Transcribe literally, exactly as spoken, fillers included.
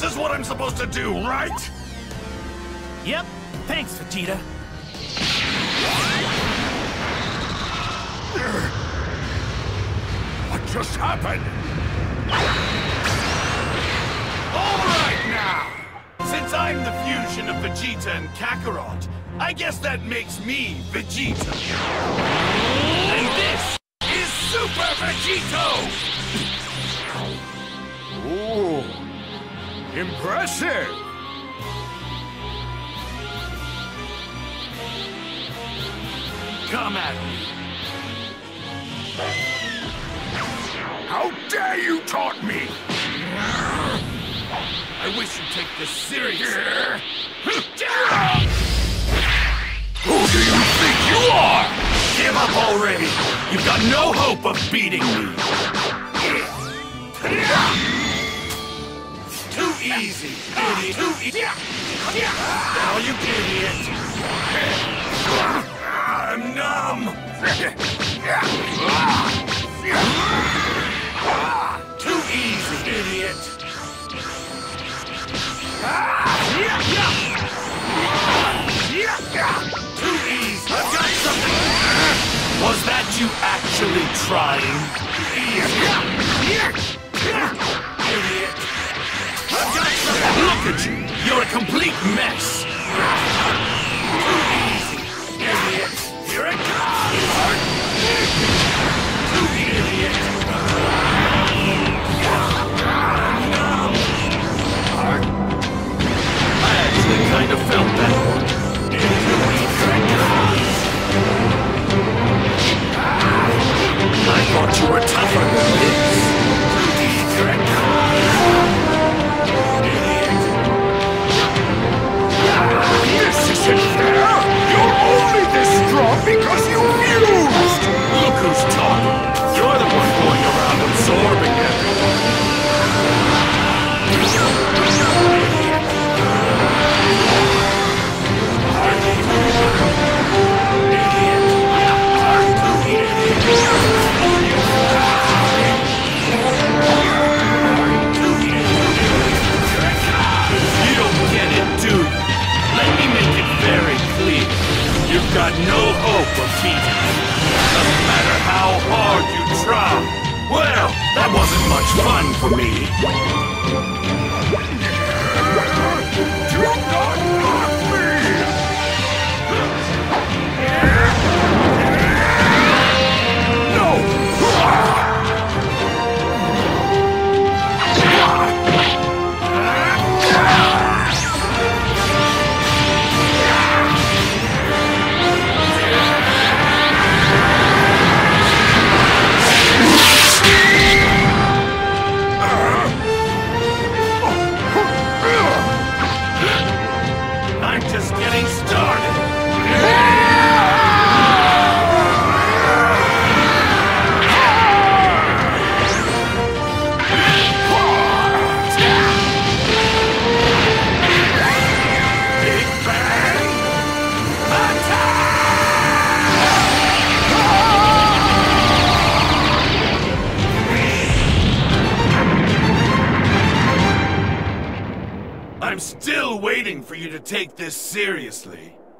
This is what I'm supposed to do, right? Yep. Thanks, Vegeta. What just happened? All right now! Since I'm the fusion of Vegeta and Kakarot, I guess that makes me Vegeta. And this is Super Vegito! Ooh, impressive! Come at me. How dare you taunt me! I wish you'd take this seriously. Who do you think you are? Give up already! You've got no hope of beating me! Too easy, idiot! Too easy! Now you idiot! I'm numb! Too easy, idiot! Too easy! I've got something! Was that you actually trying? Idiot! I've got something! Look at you! You're a complete mess! Too easy, idiot! Here it comes! Too idiot! I actually kind of felt that one. I thought you were tougher than this. This isn't fair! You're only this strong because you fused! Look who's talking. You're the one going around absorbing everyone. You don't get it, do you? Let me make it very clear. You've got no hope of beating me. Doesn't matter how hard you try. Well, that wasn't much fun for me. Do not mock me! No! I'm just getting started. Big Bang Attack! I'm still waiting for you to take this seriously.